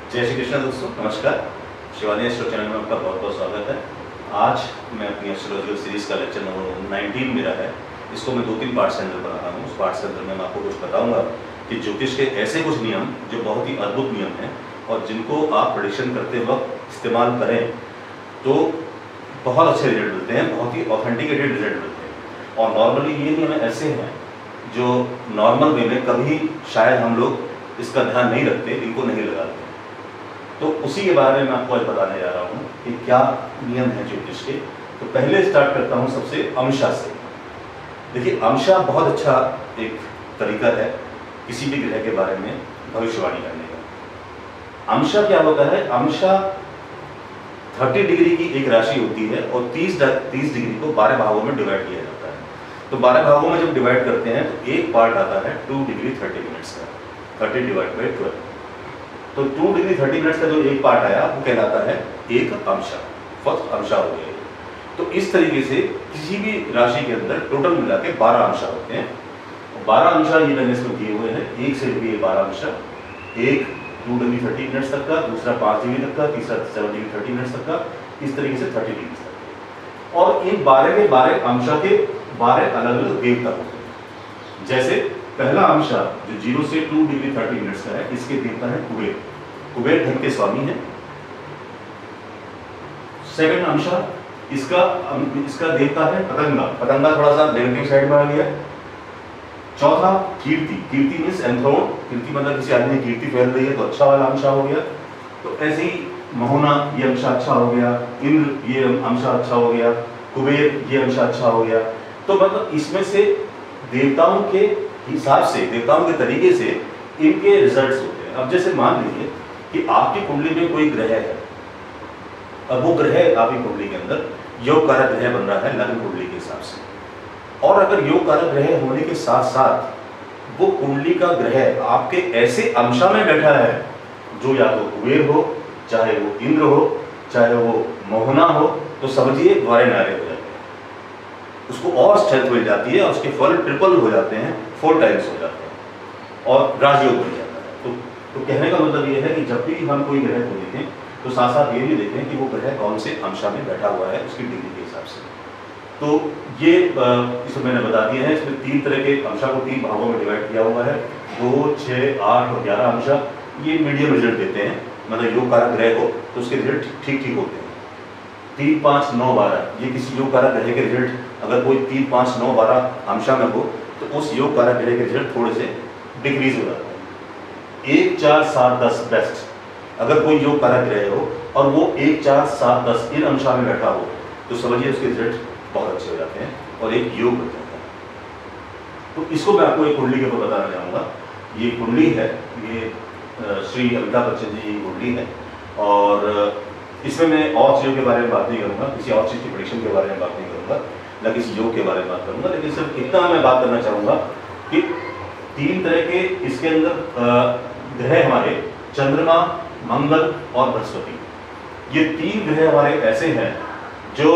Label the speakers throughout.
Speaker 1: जय श्री कृष्ण दोस्तों, नमस्कार। शिवानी एस्ट्रो चैनल में आपका बहुत बहुत स्वागत है। आज मैं अपनी एस्ट्रोलॉजिकल सीरीज का लेक्चर नंबर 19 मेरा है। इसको मैं 2-3 पार्ट्स के अंदर बना रहा हूँ। उस पार्ट्स के अंदर मैं आपको कुछ बताऊंगा कि ज्योतिष के ऐसे कुछ नियम जो बहुत ही अद्भुत नियम हैं और जिनको आप प्रेडिक्शन करते वक्त इस्तेमाल करें तो बहुत अच्छे रिजल्ट मिलते हैं, बहुत ही ऑथेंटिकेटेड रिजल्ट मिलते हैं। और नॉर्मली ये नियम ऐसे हैं जो नॉर्मल वे में कभी शायद हम लोग इसका ध्यान नहीं रखते, इनको नहीं लगाते। तो उसी के बारे में आपको आज बताने जा रहा हूँ कि क्या नियम है ज्योतिष के। तो पहले स्टार्ट करता हूँ सबसे अंशा से। देखिए, अंशा बहुत अच्छा एक तरीका है किसी भी ग्रह के बारे में भविष्यवाणी करने का। अंशा क्या होता है? अंशा 30 डिग्री की एक राशि होती है और 30 डिग्री को 12 भागों में डिवाइड किया जाता है। तो 12 भागों में जब डिवाइड करते हैं तो एक पार्ट आता है 2 डिग्री 30 मिनट्स का, 30 डिवाइड बाई 12। तो 2 डिग्री 30 मिनट्स का जो एक पार्ट आया वो कहलाता है एक अंशा, फर्स्ट अंशा हो गया। तो इस तरीके से किसी भी राशि के अंदर टोटल मिला के 12 अंशा होते हैं। 12 अंशा ये मैंने इसमें किए हुए हैं, एक से भी 12 अंशा, एक 2 डिग्री 30 मिनट्स तक का, दूसरा 5 डिग्री तक का, तीसरा 7 डिग्री 30 मिनट्स तक का, इस तरीके से 30 डिग्री तक। और इन 12 के 12 अंशा के 12 अलग अलग देवता होते हैं। जैसे पहला अंशा जो 0 से 2 डिग्री 30 मिनट्स का है, इसके देवता है कुबेर। कुबेर धन के स्वामी है। सेकंड अंशा इसका देवता है पतंगा। पतंगा थोड़ा सा नेगेटिव साइड में आ गया। चौथा कीर्ति। कीर्ति मींस एंथ्रोन। कीर्ति मतलब किसी आदमी की कीर्ति फैल रही है तो अच्छा वाला अंशा हो गया। तो ऐसे ही मोहना ये अंशा अच्छा हो गया, इंद्र ये अंशा अच्छा हो गया, कुबेर ये अंशा अच्छा हो गया। तो मतलब इसमें से देवताओं के हिसाब से, देवताओं के तरीके से इनके रिजल्ट्स होते हैं। अब जैसे मान लीजिए कि आपकी कुंडली में कोई ग्रह है। अब वो ग्रह आपकी कुंडली के अंदर योग कारक ग्रह बन रहा है लग्न कुंडली के हिसाब से। और अगर योग कारक ग्रह होने के साथ साथ वो कुंडली का ग्रह आपके ऐसे अंशा में बैठा है जो या तो कुबेर हो, चाहे वो इंद्र हो, चाहे वो मोहना हो, तो समझिए द्वारे नारे हो जाते हैं। उसको और स्ट्रेंथ मिल जाती है और उसके फल ट्रिपल हो जाते हैं, 4 टाइम्स हो जाते हैं और राजयोग बन जाता है। तो कहने का मतलब ये है कि जब भी हम कोई ग्रह को देखें तो साथ साथ ये भी देखें कि वो ग्रह कौन से अंशा में बैठा हुआ है उसकी डिग्री के हिसाब से। तो ये इसमें मैंने बता दिया है। इसमें 3 तरह के अंशा को 3 भागों में डिवाइड किया हुआ है। 2, 6, 8 और 11 अंशा ये मीडियम रिजल्ट देते हैं। मतलब योग कारक ग्रह हो तो उसके रिजल्ट ठीक ठीक होते हैं। 3, 5, 9, 12 ये किसी योग कारक ग्रह के रिजल्ट अगर कोई 3, 5, 9, 12 अंशा में हो तो उस योग कारक ग्रह के रिजल्ट थोड़े से डिक्रीज हो जाते हैं। 1, 4, 7, 10 बेस्ट। अगर कोई योग कारक ग्रह हो और वो 1, 4, 7, 10 इन अंशा में बैठा हो तो समझिए उसके रिजल्ट बहुत अच्छे हो जाते हैं और एक योग बन जाता है। तो इसको मैं आपको एक कुंडली के ऊपर बताना चाहूँगा। ये कुंडली है, ये श्री अमिताभ बच्चन जी की कुंडली है। और इसमें मैं और चीज़ों के बारे में बात नहीं करूँगा, किसी और चीज़ की प्रेडिक्शन के बारे में बात नहीं करूँगा, न किसी योग के बारे में बात करूँगा। लेकिन सिर्फ इतना मैं बात करना चाहूँगा कि 3 तरह के इसके अंदर ग्रह हमारे चंद्रमा, मंगल और बृहस्पति, ये 3 ग्रह हमारे ऐसे हैं जो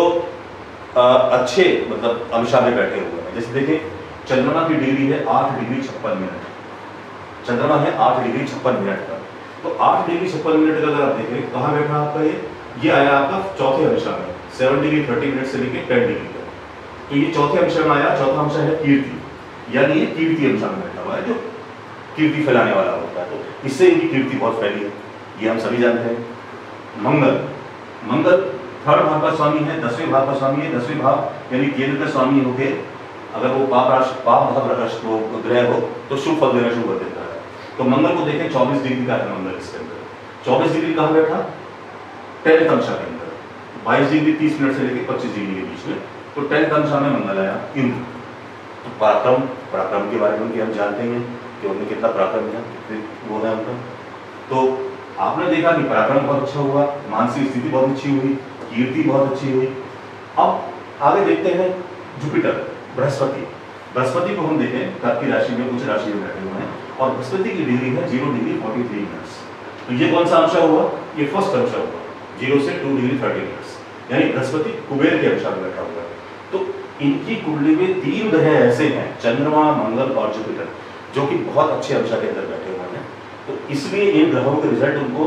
Speaker 1: अच्छे मतलब अंशा में बैठे हुए हैं। जैसे देखिए, चंद्रमा की डिग्री है 8 डिग्री 56 मिनट। चंद्रमा है 8 डिग्री 56 मिनट का। तो 8 डिग्री 56 मिनट का अगर आप देखें कहाँ बैठा आपका ये आया आपका चौथे अंशा में, 7 डिग्री 30 मिनट से लेकर 10 डिग्री तक। तो ये चौथे अंशा में आया। चौथा अंशा है कीर्ति, यानी ये कीर्ति अंशा में बैठा हुआ है जो कीर्ति फैलाने वाला होता है। तो इससे इनकी कीर्ति बहुत फैली है, ये हम सभी जानते हैं। मंगल 3rd भाव का स्वामी है, 10वें भाव का स्वामी है। 10वें भाव यानी केंद्र का स्वामी होके अगर वो पाप भाव राशि ग्रह हो तो शुभ फल देना शुरू कर देता है। तो मंगल को देखें 24 डिग्री का है मंगल इसके अंदर। 24 डिग्री कहाँ बैठा? 10th अंशा के अंदर। 22 डिग्री 30 मिनट से लेकर 25 डिग्री के बीच में। तो 10th अंशा में मंगल आया। इंद्र तो पराक्रम के बारे में हम जानते हैं कि उनमें कितना पराक्रम है, कितने वो है उनका। तो आपने देखा कि पराक्रम बहुत अच्छा हुआ, मानसिक स्थिति बहुत अच्छी हुई, कीर्ति बहुत अच्छी हुई। अब आगे देखते हैं जुपिटर, बृहस्पति को हम देखें कर्क की राशि में, उच्च राशि में बैठे हुए हैं और बृहस्पति की डिग्री है 0 डिग्री 43 मिनट्स। तो ये कौन सा अंशा हुआ? ये फर्स्ट अंशा हुआ, 0 से 2 डिग्री 30 मिनट्स, यानी बृहस्पति कुबेर के अंशा में बैठा हुआ है। तो इनकी कुंडली में 3 ग्रह ऐसे हैं, चंद्रमा, मंगल और जुपिटर, जो कि बहुत अच्छे अंशा के अंदर बैठे हुए हैं। तो इसलिए इन ग्रहों के रिजल्ट उनको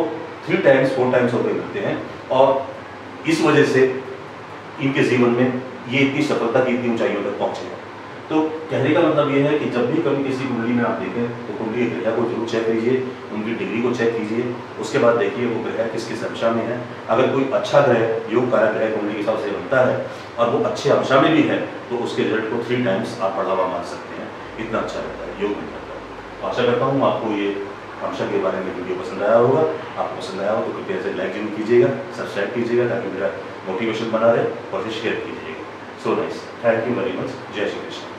Speaker 1: 3 टाइम्स 4 टाइम्स रुपए मिलते हैं, और इस वजह से इनके जीवन में ये इतनी सफलता की इतनी ऊंचाइयों तक पहुंचे हैं। तो कहने का मतलब ये है कि जब भी कभी किसी कुंडली में आप देखें तो कुंडली ग्रह को जरूर चेक कीजिए, उनकी डिग्री को चेक कीजिए, उसके बाद देखिए वो ग्रह किस किस अंशा में है। अगर कोई अच्छा ग्रह योग कारक ग्रह कुंडली के हिसाब से बनता है और वो अच्छे अंशा में भी है तो उसके रिजल्ट को 3 टाइम्स आप बढ़ावा मान सकते हैं, इतना अच्छा रहता है योग में रहता है। तो आशा करता हूँ आपको ये अंशा के बारे में वीडियो पसंद आया होगा। आपको पसंद आया हो तो कृपया से लाइक जरूर कीजिएगा, सब्सक्राइब कीजिएगा ताकि मेरा मोटिवेशन बना रहे, और फिर शेयर कीजिएगा। So nice, thank you very much. जय श्री कृष्ण।